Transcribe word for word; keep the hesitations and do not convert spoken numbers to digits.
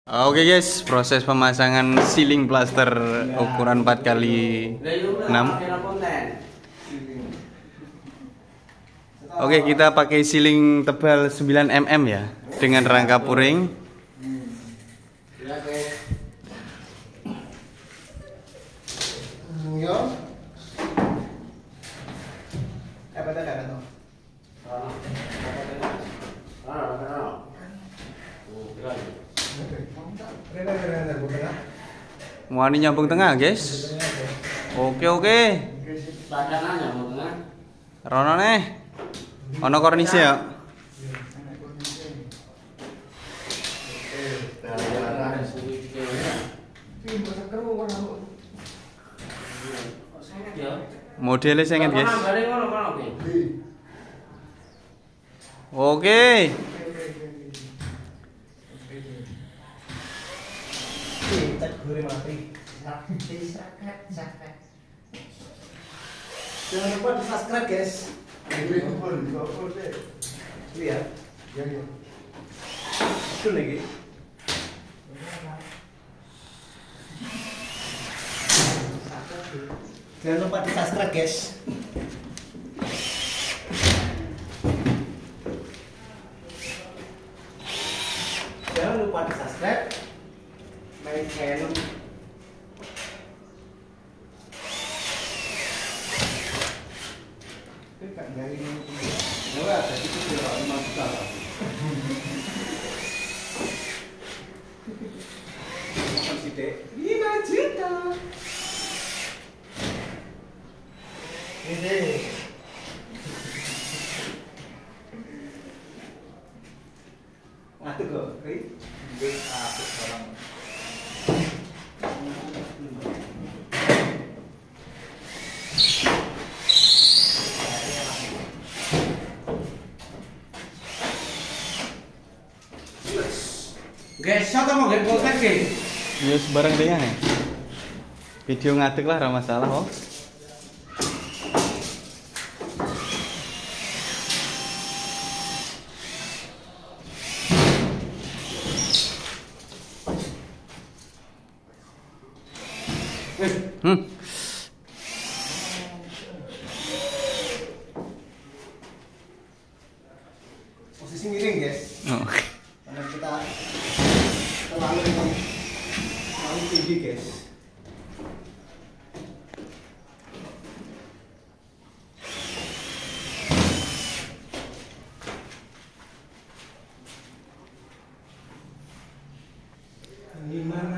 Oke guys, proses pemasangan ceiling plaster ukuran empat kali enam. Oke, kita pakai ceiling tebal sembilan milimeter ya, dengan rangka puring. Mau ini nyambung tengah guys. Oke oke. Rono nih. Ono kornise ya. Modelnya senget guys. Oke. Jangan lupa di subscribe guys. Lihat. Itu lagi. Jangan lupa di subscribe guys. Jangan lupa di subscribe my channel. Dari ini ada itu sudah lima juta lah. lima juta. Ini. Ngatur kok, Ri. Nggih, aku sekarang. Guys, siapa mau get kontak ke? Ya sebarang dia nih. Video ngatik lah, ada masalah kok. Hmm. Posisi miring guys. Oh. Karena kita terlalu terlalu tinggi guys. Gimana